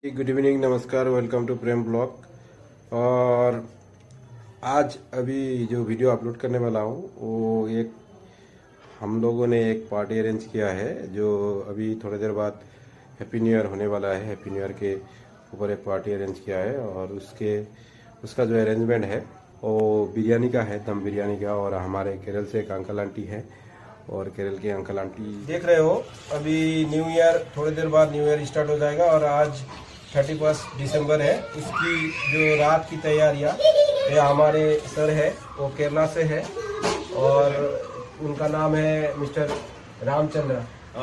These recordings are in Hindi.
गुड इवनिंग, नमस्कार, वेलकम टू प्रेम ब्लॉग। और आज अभी जो वीडियो अपलोड करने वाला हूँ वो एक हम लोगों ने एक पार्टी अरेंज किया है जो अभी थोड़ी देर बाद हैप्पी न्यू ईयर होने वाला है। हैप्पी न्यू ईयर के ऊपर एक पार्टी अरेंज किया है और उसका जो अरेंजमेंट है वो बिरयानी का है, दम बिरयानी का। और हमारे केरल से एक अंकल आंटी है और केरल के अंकल आंटी देख रहे हो। अभी न्यू ईयर थोड़ी देर बाद न्यू ईयर स्टार्ट हो जाएगा और आज 31 दिसंबर है। उसकी जो रात की तैयारियां ये हमारे सर है, वो केरला से है और उनका नाम है मिस्टर रामचंद्र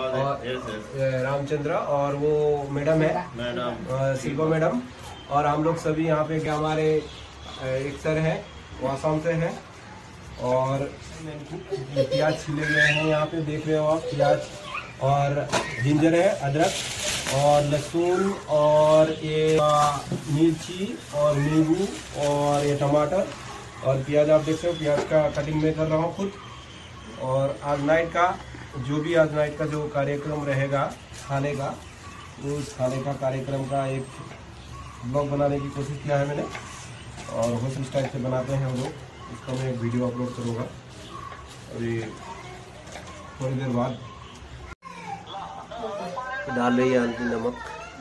और वो मैडम है शिल्पा मैडम। और हम लोग सभी यहाँ पे हमारे एक सर है वो आसाम से है। और प्याज छिले गए हैं, यहाँ पे देख रहे हो आप, प्याज और जिंजर है, अदरक और लहसुन और ये मिर्ची और नींबू और ये टमाटर और प्याज आप देख रहे हो। प्याज का कटिंग मैं कर रहा हूँ खुद। और आज नाइट का जो कार्यक्रम रहेगा खाने का, उस खाने का कार्यक्रम का एक ब्लॉग बनाने की कोशिश किया है मैंने और होस्ट इस टाइप से बनाते हैं हम लोग। इसका मैं एक वीडियो अपलोड करूँगा अभी थोड़ी देर बाद। डाल रही है आंटी नमक।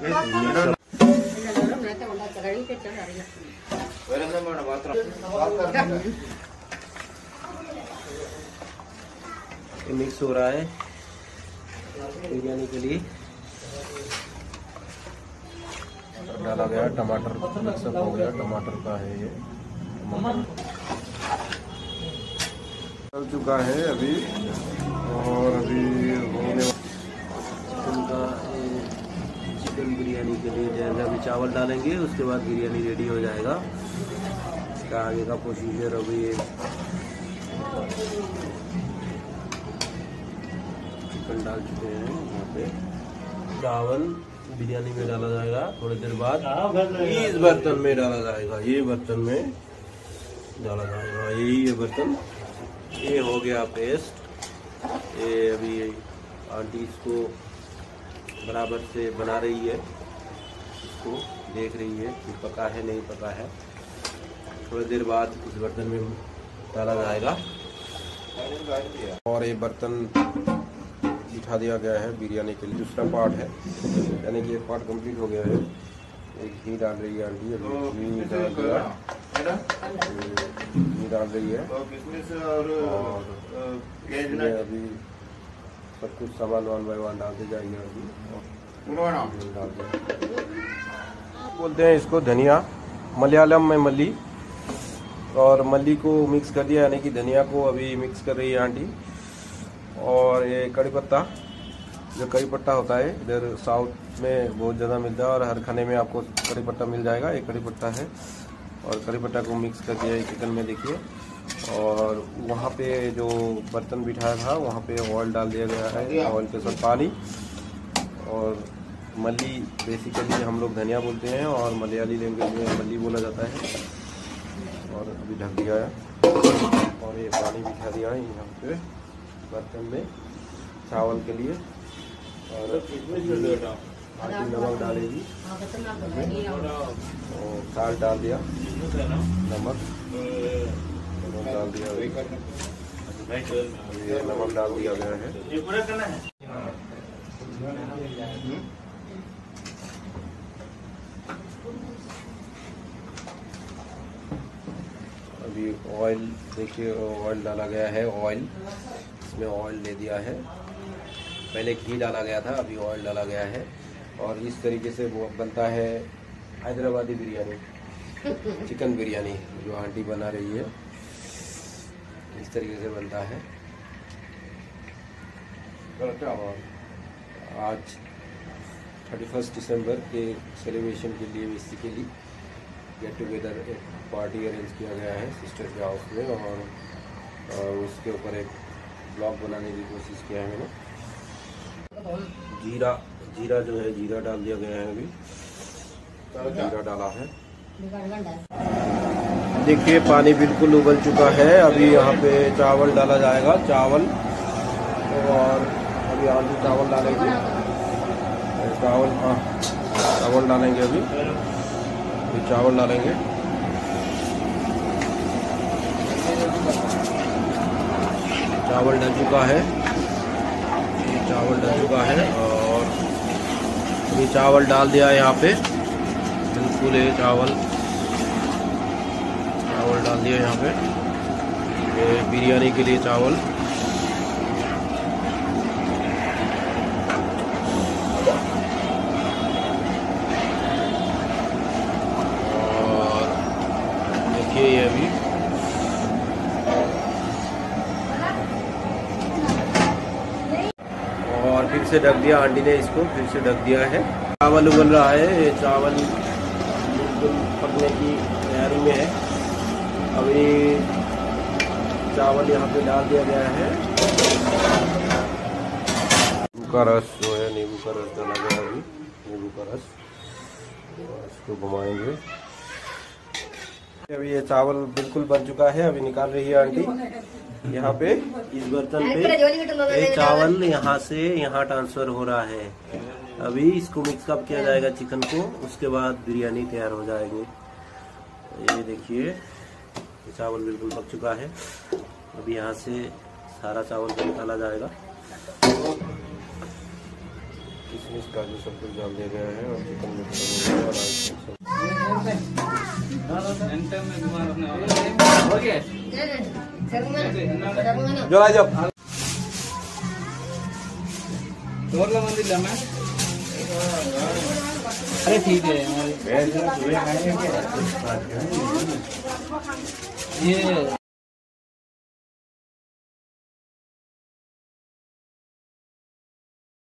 ये मिक्स हो रहा है बिरयानी के लिए। डाला गया टमाटर, मिक्सअप हो गया, टमाटर का है ये। चल चुका है अभी और अभी होने चिकन बिरयानी के लिए जैसे अभी चावल डालेंगे उसके बाद बिरयानी रेडी हो जाएगा। इसका आगे का प्रोसीजर अभी चिकन डाल चुके हैं। यहाँ पे चावल बिरयानी में डाला जाएगा थोड़ी देर बाद। इस बर्तन में डाला जाएगा, ये बर्तन में डाला जाएगा, यही ये बर्तन। ये हो गया पेस्ट। ये अभी आंटी इसको बराबर से बना रही है, इसको देख रही है कि पका है नहीं पका है। थोड़ी देर बाद इस बर्तन में डाला जाएगा और ये बर्तन बिठा दिया गया है बिरयानी के लिए। दूसरा पार्ट है, यानी कि एक पार्ट कंप्लीट हो गया है। एक घी डाल रही है आंटी, अभी घी डाल दिया, घी डाल रही है और अभी सब कुछ सामान वन बाय वन डालते जाएंगे। अभी डाल बोलते हैं इसको धनिया, मलयालम में मल्ली। और मल्ली को मिक्स कर दिया, यानी कि धनिया को अभी मिक्स कर रही है आंटी। और ये कड़ी पत्ता, जो कड़ी पत्ता होता है इधर साउथ में बहुत ज़्यादा मिलता है और हर खाने में आपको कड़ी पत्ता मिल जाएगा। एक कड़ी पत्ता है और कड़ी पत्ता को मिक्स कर दिया है चिकन में, देखिए। और वहाँ पे जो बर्तन बिठाया था वहाँ पे ऑयल डाल दिया गया है, ऑयल के साथ पानी। और मल्ली बेसिकली हम लोग धनिया बोलते हैं और मलयाली लैंग्वेज में मल्ली बोला जाता है। और अभी ढक दिया है और ये पानी बिठा दिया है यहाँ पे बर्तन में चावल के लिए। और आंटी नमक डालेगी और साल्ट डाल दिया, नमक डाल दिया, नमक डाल दिया गया है। अभी ऑयल देखिए, ऑयल डाला गया है। ऑयल इसमें ऑयल ले दिया है, पहले घी डाला गया था, अभी ऑयल डाला गया है। और इस तरीके से वो बनता है हैदराबादी बिरयानी, चिकन बिरयानी जो आंटी बना रही है, इस तरीके से बनता है। और आज 31 दिसंबर के सेलिब्रेशन के लिए बेसिकली गेट टुगेदर एक पार्टी अरेंज किया गया है सिस्टर के हाउस में। और उसके ऊपर एक ब्लॉग बनाने की कोशिश किया है मैंने। जीरा जो है, जीरा डाल दिया गया है, अभी जीरा डाला है। देखिए पानी बिल्कुल उबल चुका है। अभी यहाँ पे चावल डाला जाएगा, चावल। और अभी आलू चावल डालेंगे। चावल चावल डालेंगे अभी चावल डालेंगे। चावल डल चुका है, चावल डल चुका है और अभी चावल डाल दिया है यहाँ पे। बिल्कुल ये चावल डाल दिया यहाँ पे, ये बिरयानी के लिए चावल। और देखिए ये अभी और फिर से ढक दिया आंटी ने, इसको फिर से ढक दिया है। चावल उबल रहा है, ये चावल बिल्कुल पकने की तैयारी में है। अभी चावल यहाँ पे डाल दिया गया है। नींबू का रस जो है, नींबू का रस डाला गया अभी, नींबू का रस। इसको घुमाएंगे। अभी ये चावल बिल्कुल बन चुका है, अभी निकाल रही है आंटी। यहाँ पे इस बर्तन पे ये चावल यहाँ से यहाँ ट्रांसफर हो रहा है। अभी इसको मिक्सअप किया जाएगा चिकन को, उसके बाद बिरयानी तैयार हो जाएगी। ये देखिए ये चावल बिल्कुल पक चुका है। अभी यहाँ से सारा चावल को निकाला जाएगा। किशमिश काजू सब कुछ डाल दिया गया है और चिकन में जो आ जाओ। अरे ठीक है ये